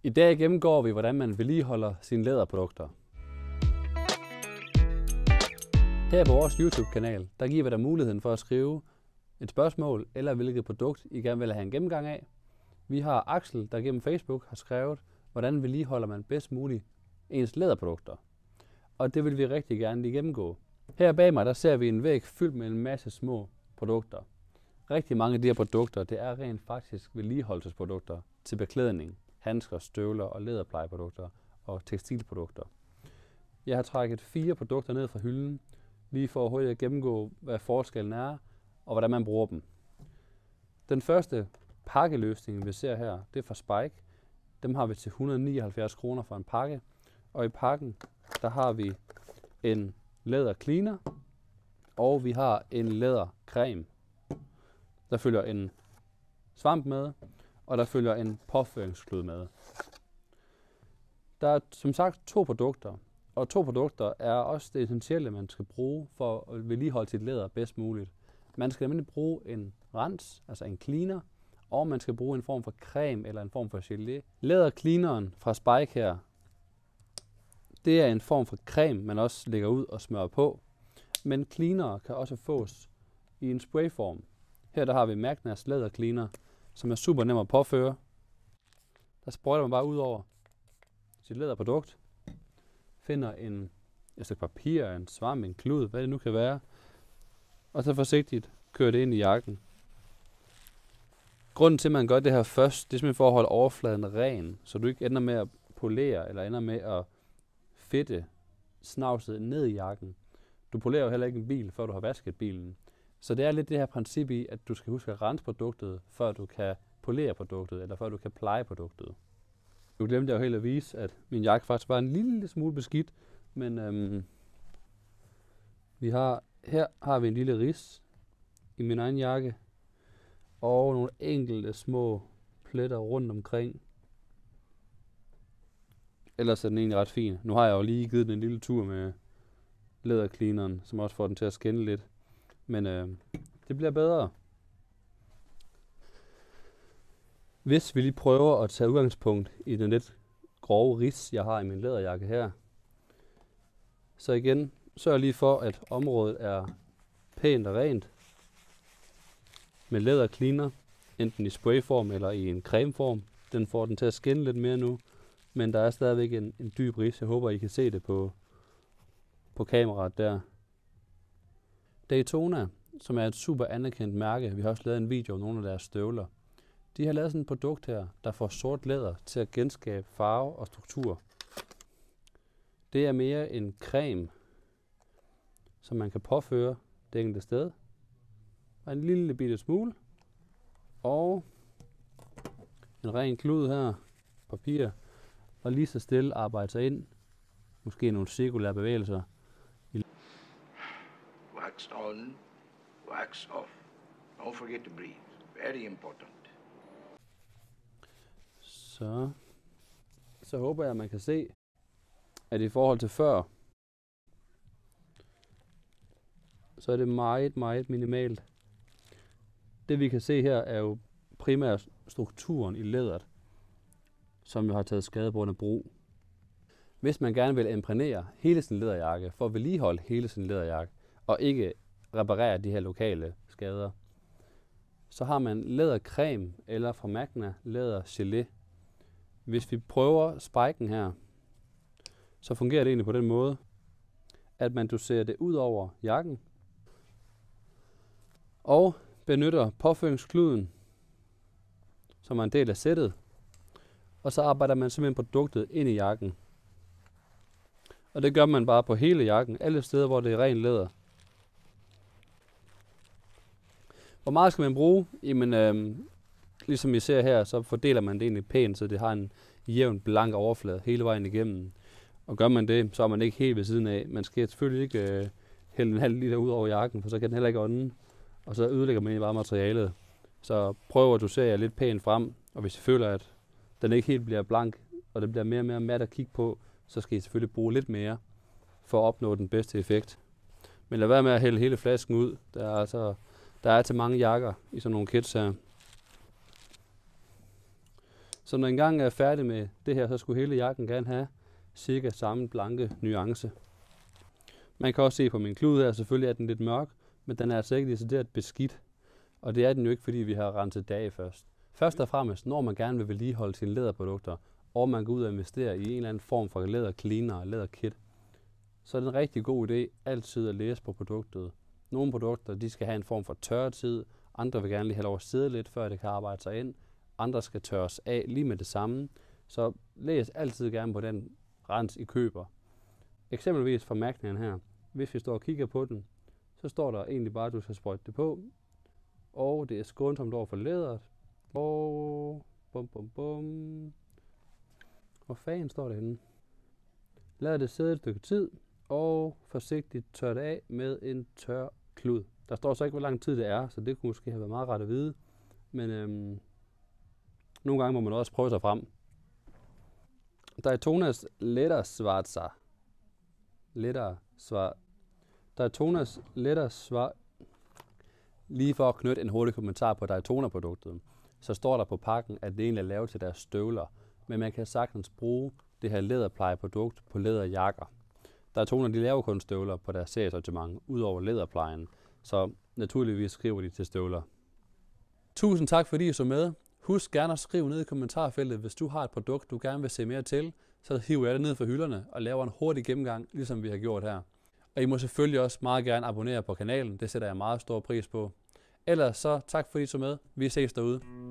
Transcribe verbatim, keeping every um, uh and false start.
I dag gennemgår vi, hvordan man vedligeholder sine læderprodukter. Her på vores YouTube-kanal, der giver vi dig muligheden for at skrive et spørgsmål eller hvilket produkt I gerne vil have en gennemgang af. Vi har Axel, der gennem Facebook har skrevet, hvordan vedligeholder man bedst muligt ens læderprodukter. Og det vil vi rigtig gerne lige gennemgå. Her bag mig, der ser vi en væg fyldt med en masse små produkter. Rigtig mange af de her produkter, det er rent faktisk vedligeholdelsesprodukter til beklædning, handsker, støvler og læderplejeprodukter og tekstilprodukter. Jeg har trækket fire produkter ned fra hylden, lige for hurtigt at gennemgå, hvad forskellen er og hvordan man bruger dem. Den første pakkeløsning, vi ser her, det er fra Spike. Dem har vi til et hundrede og nioghalvfjerds kroner for en pakke. Og i pakken, der har vi en læder cleaner, og vi har en lædercreme. Der følger en svamp med, og der følger en påføringsklud med. Der er som sagt to produkter, og to produkter er også det essentielle, man skal bruge for at vedligeholde sit læder bedst muligt. Man skal nemlig bruge en rens, altså en cleaner, og man skal bruge en form for creme eller en form for gelé. Lædercleaneren fra Spike her, det er en form for creme, man også lægger ud og smører på. Men cleaner kan også fås i en sprayform. Her der har vi Magnas lædercleaner, som er super nem at påføre. Der sprøjter man bare ud over sit læderprodukt. Finder en, et stykke papir, en svamp, en klud, hvad det nu kan være. Og så forsigtigt kører det ind i jakken. Grunden til, at man gør det her først, det er simpelthen for at holde overfladen ren, så du ikke ender med at polere, eller ender med at fedte snavset ned i jakken. Du polerer jo heller ikke en bil, før du har vasket bilen. Så det er lidt det her princip i, at du skal huske at rense produktet, før du kan polere produktet, eller før du kan pleje produktet. Nu glemte jeg jo helt at vise, at min jakke faktisk var en lille smule beskidt, men øhm, vi har, her har vi en lille ris i min egen jakke, og nogle enkelte små pletter rundt omkring. Ellers er den egentlig ret fin. Nu har jeg jo lige givet den en lille tur med lædercleaneren, som også får den til at skinne lidt. Men øh, det bliver bedre. Hvis vi lige prøver at tage udgangspunkt i den lidt grove ris, jeg har i min læderjakke her. Så igen, sørg lige for, at området er pænt og rent. Med lædercleaner, enten i sprayform eller i en cremeform. Den får den til at skinne lidt mere nu. Men der er stadigvæk en, en dyb ris. Jeg håber, I kan se det på, på kameraet der. Daytona, som er et super anerkendt mærke, vi har også lavet en video om nogle af deres støvler. De har lavet sådan et produkt her, der får sort læder til at genskabe farve og struktur. Det er mere en creme, som man kan påføre det enkelte sted. Og en lille bitte smule. Og en ren klud her, papir. Og lige så stille arbejde sig ind. Måske nogle cirkulære bevægelser. Wax on, wax off. Don't forget to breathe. Very important. Så, så håber jeg, at man kan se, at i forhold til før, så er det meget, meget minimalt. Det vi kan se her er jo primært strukturen i læderet, som jo har taget skade på grund af brug. Hvis man gerne vil imprægnere hele sin læderjakke, for at vedligeholde hele sin læderjakke, og ikke reparere de her lokale skader, så har man lædercreme eller fra Magna lædergelé. Hvis vi prøver spiken her, så fungerer det egentlig på den måde, at man doserer det ud over jakken, og benytter påføringskluden, som er en del af sættet, og så arbejder man simpelthen produktet ind i jakken. Og det gør man bare på hele jakken, alle steder, hvor det er ren læder. Hvor meget skal man bruge? Jamen, øh, ligesom I ser her, så fordeler man det egentlig pænt, så det har en jævn, blank overflade hele vejen igennem. Og gør man det, så er man ikke helt ved siden af. Man skal selvfølgelig ikke øh, hælde en halv liter ud over jakken, for så kan den heller ikke ånde. Og så ødelægger man bare materialet. Så prøv at dosere jer lidt pænt frem, og hvis I føler, at den ikke helt bliver blank, og det bliver mere og mere mat at kigge på, så skal I selvfølgelig bruge lidt mere, for at opnå den bedste effekt. Men lad være med at hælde hele flasken ud. Der er, altså, der er til mange jakker i sådan nogle kits her. Så når jeg engang er færdig med det her, så skulle hele jakken gerne have cirka samme blanke nuance. Man kan også se på min klud her, selvfølgelig er den lidt mørk, men den er altså ikke decideret beskidt. Og det er den jo ikke, fordi vi har renset det af først. Først og fremmest, når man gerne vil vedligeholde sine læderprodukter, og man går ud og investerer i en eller anden form for lædercleaner og læderkit, så er det en rigtig god idé altid at læse på produktet. Nogle produkter, de skal have en form for tørretid, andre vil gerne lige have lov at sidde lidt, før det kan arbejde sig ind. Andre skal tørres af lige med det samme. Så læs altid gerne på den rens, I køber. Eksempelvis fra Magnaen her. Hvis vi står og kigger på den, så står der egentlig bare, at du skal sprøjte det på. Og det er skånsomt over for læderet. Og bum bum bum. Hvor fanden står det henne? Lad det sidde et stykke tid, og forsigtigt tør det af med en tør klud. Der står så ikke, hvor lang tid det er, så det kunne måske have været meget rart at vide. Men øhm, nogle gange må man også prøve sig frem. Daytonas Lederschwarzer. Lederschwarzer. Daytonas Lederschwarzer. Lige for at knytte en hurtig kommentar på Daytona-produktet, så står der på pakken, at det egentlig er lavet til deres støvler. Men man kan sagtens bruge det her læderplejeprodukt på læderjakker. Daytona, de laver kun støvler på deres seriesortiment, udover læderplejen. Så naturligvis skriver de til støvler. Tusind tak fordi I så med. Husk gerne at skrive ned i kommentarfeltet, hvis du har et produkt, du gerne vil se mere til. Så hiver jeg det ned fra hylderne og laver en hurtig gennemgang, ligesom vi har gjort her. Og I må selvfølgelig også meget gerne abonnere på kanalen. Det sætter jeg meget stor pris på. Ellers så tak fordi I så med. Vi ses derude.